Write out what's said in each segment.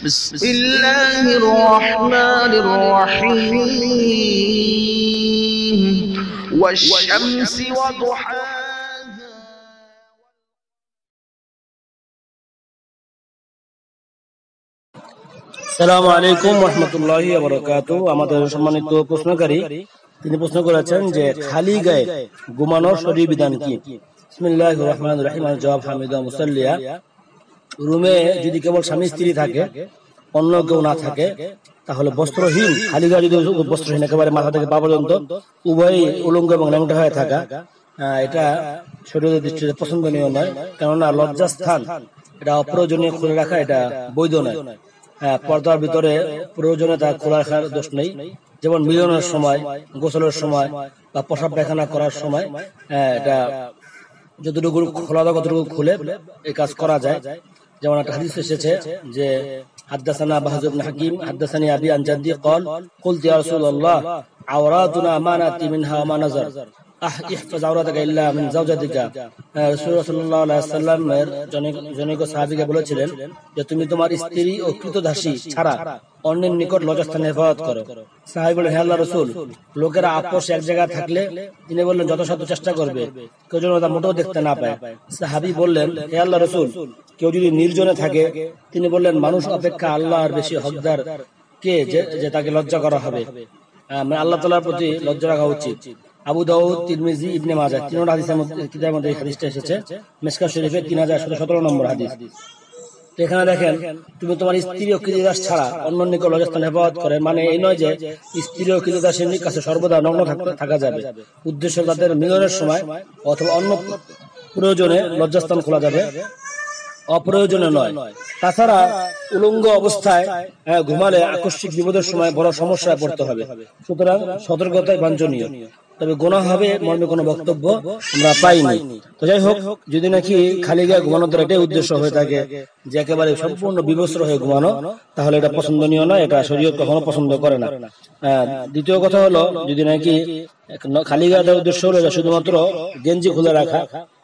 بسم الله الرحمن الرحيم والشمس وضحاها আসসালামু আলাইকুম রাহমাতুল্লাহি ওয়া বারাকাতুহু। আমাদের সম্মানিত প্রশ্নকারী তিনি প্রশ্ন করেছেন যে খালি গায়ে ঘুমানোর শরীয়ী বিধান কি? বিসমিল্লাহির রহমানির রহিম। জবাব হামিদা মুসাল্লিয়া। রুমে যদি কেবল স্বামী স্ত্রী থাকে, অন্য কেউ না থাকে, তাহলে বস্ত্রহীন, খালি গায়ে যদি বস্ত্রহীন একেবারে মাথা থেকে পা পর্যন্ত উভয়ই উলঙ্গ এবং ল্যাংটা হয়ে থাকা, এটা শরীয়তের দৃষ্টিতে পছন্দনীয় নয়। কেননা লজ্জাস্থান এটা অপ্রয়োজনীয় খুলে রাখা এটা বৈধ নয়। পর্দার ভিতরে প্রয়োজনে তা খোলা রাখার দোষ নেই। যেমন মিলনের সময়, গোসলের সময় বা প্রসাব পায়খানা করার সময় এটা যতটুকু খোলা দাও ততটুকু খুলে এই কাজ করা যায়। যেমন একটা হাদিস এসেছে যে হাদদাসানা বাহজ ইবনে হাকিম হাদদাসানি আবি আন জাদ্দি قال قلت يا رسول الله عوراتنا ما ناتي منها وما نظر ইহফাজ আওরাতাকা ইল্লা মিন যাওজাতিকা। রাসূলুল্লাহ সাল্লাল্লাহু আলাইহি ওয়াসাল্লাম এর জনৈক সাহাবীকে বলেছিলেন যে তুমি তোমার স্ত্রী ও কৃতদাসী ছাড়া অন্যের নিকট লজ্জাস্থানে হেফাজত করো। সাহাবী বলেন, হে আল্লাহর রাসূল, লোকেরা আপোষ এক জায়গায় থাকলে, তিনি বললেন যথাসাধ্য চেষ্টা করবে কেউ যেন তা মোটেও দেখতে না পায়। সাহাবী বললেন, হে আল্লাহর রাসূল, কেউ যদি নির্জনে থাকে, তিনি বললেন মানুষ অপেক্ষা আল্লাহর বেশি হকদার কে যে তাকে লজ্জা করা হবে। আল্লাহ তাআলার প্রতি লজ্জা রাখা উচিত। আবু দাউদ, তিরমিজি, ইবনে মাজাহ তিনটা হাদিসের কিতাবের মধ্যে এই হাদিসটা এসেছে। মিশকাত শরীফে 3117 নম্বর হাদিস। তো এখানে দেখেন, তুমি তোমার স্ত্রী ও কৃতদাস ছাড়া অন্য নিকট লজ্জাস্থানে হেফাজত করে, মানে এই নয় যে স্ত্রী ও কৃতদাসের কাছে সর্বদা নগ্ন থাকা যাবে। উদ্দেশ্য তাদের মিলনের সময় অথবা অন্য প্রয়োজনে লজ্জাস্থান খোলা যাবে, অপ্রয়োজনে নয়। তাছাড়া উলঙ্গ অবস্থায় ঘুমালে আকস্মিক বিপদের সময় বড় সমস্যায় পড়তে হবে। সুতরাং সতর্কতাই বাঞ্ছনীয়। তবে গুনাহ হবে মর্মে কোনো বক্তব্য আমরা পাইনি। তো যাই হোক, যদি নাকি খালি গায়ে ঘুমানোর দ্বারা এটাই উদ্দেশ্য হয়ে থাকে যে একেবারে সম্পূর্ণ বিবস্ত্র হয়ে ঘুমানো, তাহলে এটা পছন্দনীয় নয়, এটা শরীয়ত কখনো পছন্দ করে না। দ্বিতীয় কথা হলো, যদি নাকি খালি গায়ে দেওয়ার উদ্দেশ্য হলো শুধুমাত্র গেঞ্জি খুলে রাখা,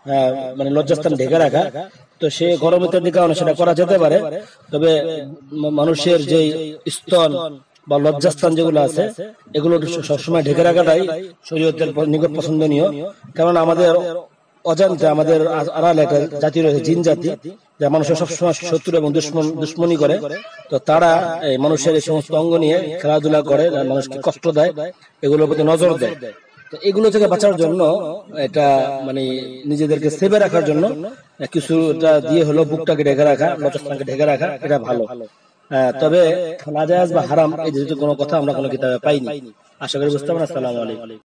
মানে লজ্জাস্থান ঢেকে রাখা, তো সে গরমের কারণে সেটা করা যেতে পারে। তবে মানুষের যে স্তন বা লজ্জাস্থান যেগুলো আছে, এগুলো সবসময় ঢেকে রাখাটাই শরীয়তের নিকট পছন্দনীয়। কারণ আমাদের অজান্তে আমাদের আড়ালে একটা জাতি রয়েছে, জিন জাতি, যা মানুষের সবসময় শত্রু এবং দুশ্মনী করে। তো তারা এই মানুষের এই সমস্ত অঙ্গ নিয়ে খেলাধুলা করে, মানুষকে কষ্ট দেয়, এগুলোর প্রতি নজর দেয়। তো এগুলো থেকে বাঁচার জন্য, এটা মানে নিজেদেরকে সেভে রাখার জন্য কিছুটা দিয়ে হলো বুকটাকে ঢেকে রাখা, লজ্জাস্থানকে ঢেকে রাখা, এটা ভালো। তবে নাজায়েজ বা হারাম এই যেহেতু কোনো কথা আমরা কোনো কিতাবে পাইনি। আশা করি বুঝতে পারেন। আসসালামু আলাইকুম।